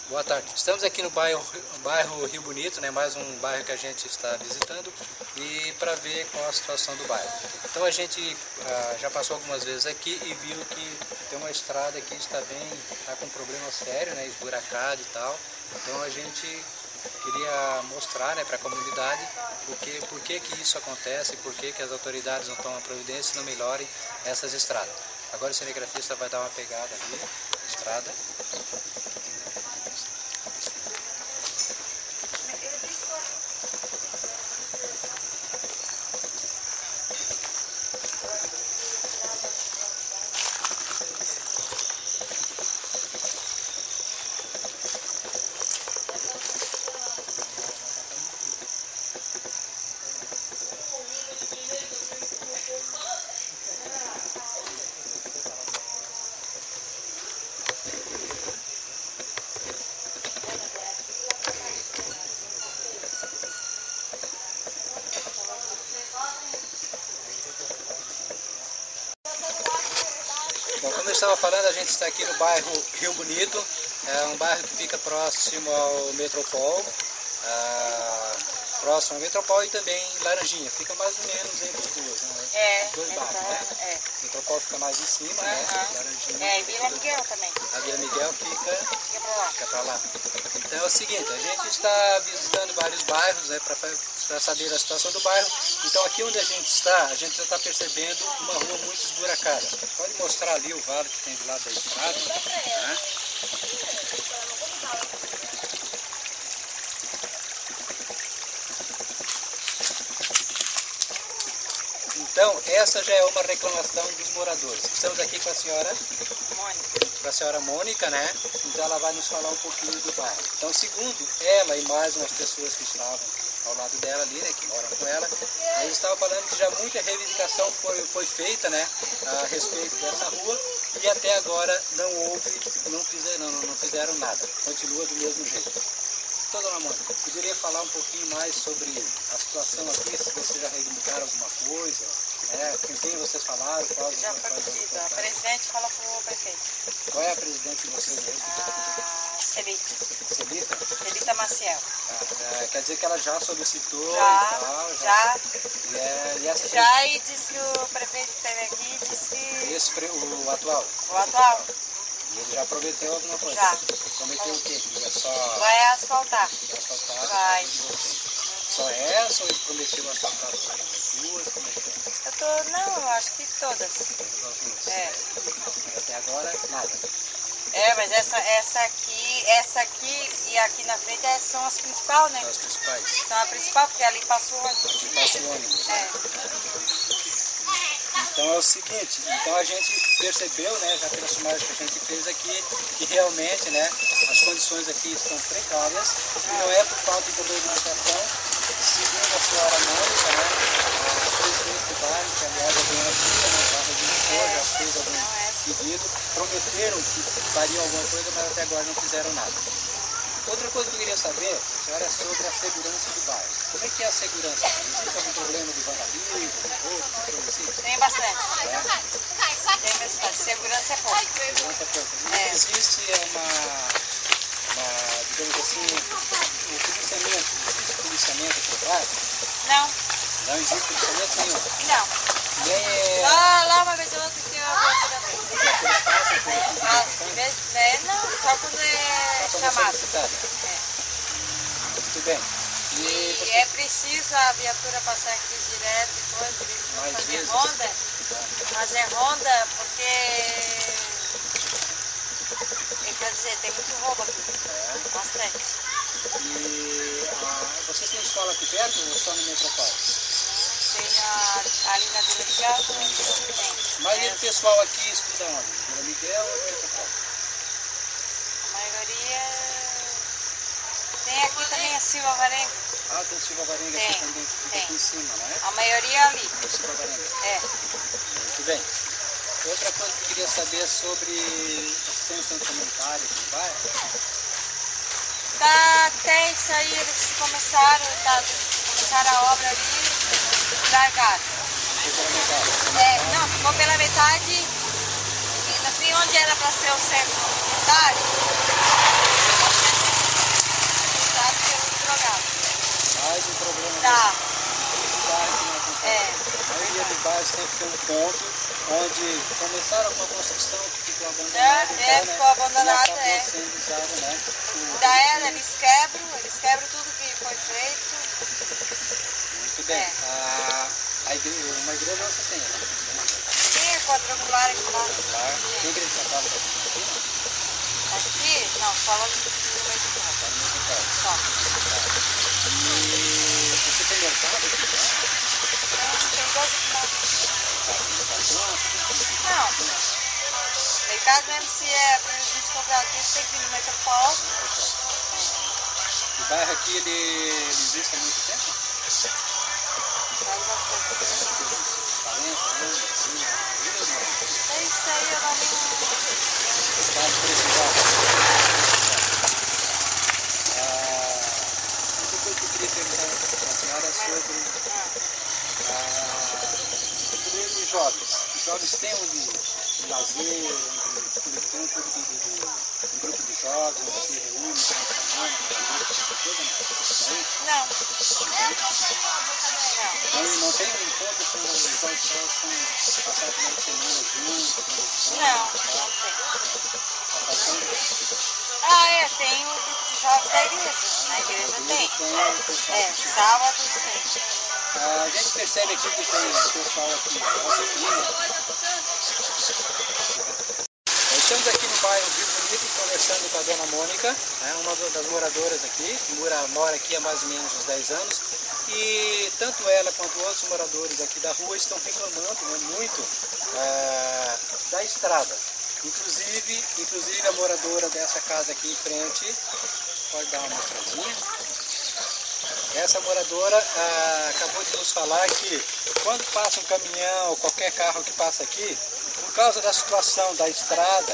Boa tarde. Estamos aqui no bairro Rio Bonito, né? Mais um bairro que a gente está visitando e para ver qual a situação do bairro. Então a gente já passou algumas vezes aqui e viu que tem uma estrada que está com um problema sério, né? Esburacado e tal. Então a gente queria mostrar, né, para a comunidade por que isso acontece, por que as autoridades não tomam providência e não melhorem essas estradas. Agora o cinegrafista vai dar uma pegada ali na estrada. Bom, como eu estava falando, a gente está aqui no bairro Rio Bonito, é um bairro que fica próximo ao Metropol, e também Laranjinha, fica mais ou menos entre os dois, né? Dois bairros, né? Metropol fica mais em cima, né? Laranjinha. E Vila Miguel também. A Vila Miguel fica para lá. Então é o seguinte, a gente está visitando vários bairros, né, para saber a situação do bairro. Então aqui onde a gente já está percebendo uma rua muito esburacada. Pode mostrar ali o vale que tem do lado da estrada, né? Então essa já é uma reclamação dos moradores. Estamos aqui com a senhora Mônica, né? Então ela vai nos falar um pouquinho do bairro. Então, segundo ela e mais umas pessoas que estavam ao lado dela ali, né, que moram com ela, eles estavam falando que já muita reivindicação foi feita, né, a respeito dessa rua e até agora não fizeram nada. Continua do mesmo jeito. Então, dona Mônica, poderia falar um pouquinho mais sobre a situação aqui, se vocês já reivindicaram alguma coisa? Com quem vocês falaram? Já foi pedido. A presidente fala para o prefeito. Qual é a presidente de vocês mesmo? A Celita. Celita? Celita Maciel. Quer dizer que ela já solicitou já, e tal? Já, e disse que o prefeito que esteve aqui disse que... O atual? O atual. E ele já prometeu alguma coisa? Já. Prometeu o quê? Que ia só... Vai asfaltar. Vai asfaltar? Vai. Só essa ou ele prometeu asfaltar só as duas? Como é que é? Não, eu acho que todas. Todas as duas? Mas até agora, nada. Mas essa aqui e aqui na frente são as principais, né? São as principais? São a principal, porque ali passou o ônibus. Passa o ônibus, né? Então é o seguinte, então a gente percebeu, né, já pelas filmagens que a gente fez aqui, que realmente, né, as condições aqui estão precárias, e não é por falta de reivindicação, segundo a senhora Mônica, né, a presidente do bairro, que aliás é bem antiga, né, já fez algum pedido, prometeram que fariam alguma coisa, mas até agora não fizeram nada. Outra coisa que eu queria saber, senhora, é sobre a segurança do bairro. Como é que é a segurança? Existe algum problema de vandalismo, coisa assim? Tem bastante. Tem bastante. Segurança é pouco. Segurança é pouco. Não existe digamos assim, o policiamento. Existe policiamento aqui no bairro? Não. Não existe policiamento nenhum? Não. Lá uma vez ou outra que eu não, só quando é chamado. Muito bem. E é preciso a viatura passar aqui direto depois, fazer ronda. Fazer ronda porque, quer dizer, tem muito roubo aqui. Bastante. E vocês têm escola aqui perto ou só no Metropol? Tem ali na Vila Miguel também tem. A maioria do pessoal aqui estuda onde? Vila Miguel ou Metropol? A maioria... Tem aqui também a Silva Varenga. Tem a Silva Varenga aqui também, que fica aqui em cima, né? A maioria ali. A Silva Varenga. Muito bem. Outra coisa que eu queria saber é sobre assistência sanitária aqui no bairro. Tem isso aí, eles começaram a obra ali, largaram. Não, ficou pela metade, e no fim onde era para ser o centro comunitário, sempre tem um ponto onde começaram com a construção que ficou abandonada. Ficou abandonada, e acabou sendo usado, né? Eles quebram tudo que foi feito. Muito bem. Uma igreja você tem, né? Sim, é quadrangular aqui lá. Tem igreja de São Paulo aqui? Aqui? Não, só lá no meio do campo. Só. E você tem mercado aqui? Tem 12 Não. Mercado mesmo, se é pra gente comprar aqui, tem que ir no Metropol. O bairro aqui, ele existe há muito tempo? Faz bastante. 40 anos? É isso aí, eu não nem... Estado precisado. Outra coisa que eu queria perguntar a senhora é sobre os jovens. Os jovens têm onde lazer, onde tem um grupo de jovens, onde se reúne, final de semana, Não. Não tem um encontro assim, os jovens possam passar o final de semana juntos? Não tem. Tem o grupo de jovens da igreja. Na igreja tem. Sábados tem. A gente percebe aqui que tem pessoal aqui. Estamos aqui no bairro Rio Bonito conversando com a dona Mônica, né, uma das moradoras aqui, que mora aqui há mais ou menos uns 10 anos. E tanto ela quanto outros moradores aqui da rua estão reclamando, né, muito da estrada. Inclusive a moradora dessa casa aqui em frente, pode dar uma mostradinha. Essa moradora acabou de nos falar que quando passa um caminhão ou qualquer carro que passa aqui, por causa da situação da estrada,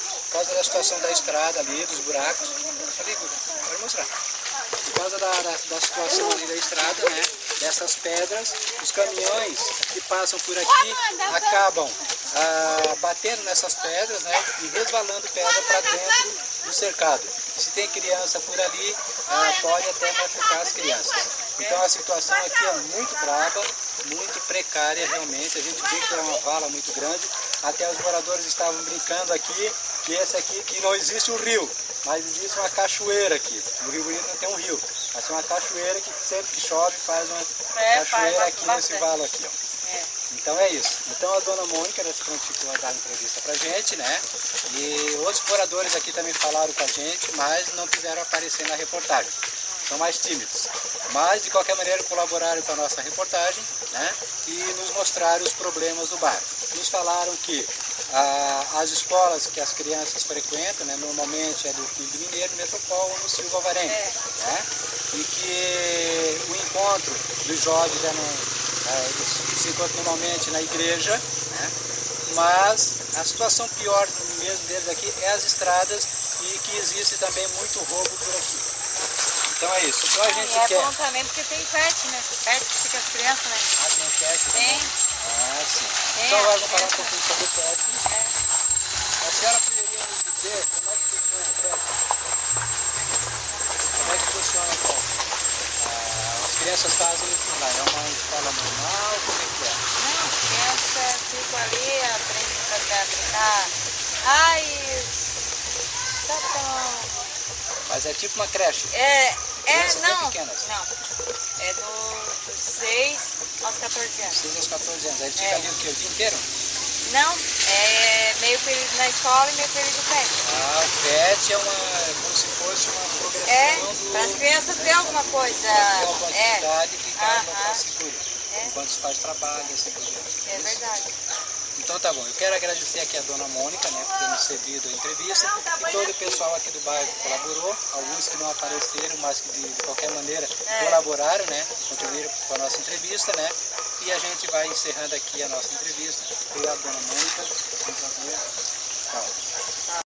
ali, dos buracos, ali, pode mostrar. Por causa da situação ali da estrada, né, dessas pedras, os caminhões que passam por aqui acabam batendo nessas pedras, né, e resvalando pedra para dentro do cercado. Se tem criança por ali, pode até machucar as crianças. Então a situação aqui é muito braba, muito precária realmente. A gente vê que é uma vala muito grande. Até os moradores estavam brincando aqui que não existe um rio, mas existe uma cachoeira aqui. No Rio Bonito não tem um rio, mas tem uma cachoeira que sempre que chove faz uma cachoeira aqui nesse valo aqui, ó. Então é isso. Então a dona Mônica, né, se prontificou a dar entrevista pra gente, né? E outros moradores aqui também falaram com a gente, mas não quiseram aparecer na reportagem. São mais tímidos. Mas de qualquer maneira colaboraram com a nossa reportagem, né? E nos mostraram os problemas do bairro. Nos falaram que as escolas que as crianças frequentam, né, normalmente é do Filho Mineiro, no Metropol ou no Silva Alvarenga, né? E que o encontro dos jovens eles se encontram normalmente na igreja, né? Mas a situação pior mesmo deles aqui é as estradas e que existe também muito roubo por aqui. Então é isso. Então a gente quer... bom também porque tem pet, né? Pet que fica as crianças, né? Tem pet também? Tem. Sim. Então agora vamos falar um pouquinho sobre o pet. A senhora poderia nos dizer como é que funciona o pet? Como é que funciona o pet? As crianças fazem o que lá? É uma escola normal? Como é que é? Não, as crianças ficam ali, aprendem a brincar. Mas é tipo uma creche? Não. Pequenas? Não. É dos 6 aos 14 anos. 6 aos 14 anos. Aí fica ali o quê? O dia inteiro? Não, é meio período na escola e meio período pet. O pet é como se fosse uma progressão para as crianças ter alguma coisa. Ter alguma atividade e ficar no local seguro. Enquanto os pais trabalham, assim por diante. É verdade. Então tá bom, eu quero agradecer aqui a dona Mônica, né, por ter nos cedido a entrevista e todo o pessoal aqui do bairro que colaborou, alguns que não apareceram, mas que de qualquer maneira colaboraram, né, contribuíram com a nossa entrevista, né, e a gente vai encerrando aqui a nossa entrevista. Obrigado, dona Mônica, foi um prazer. Tchau.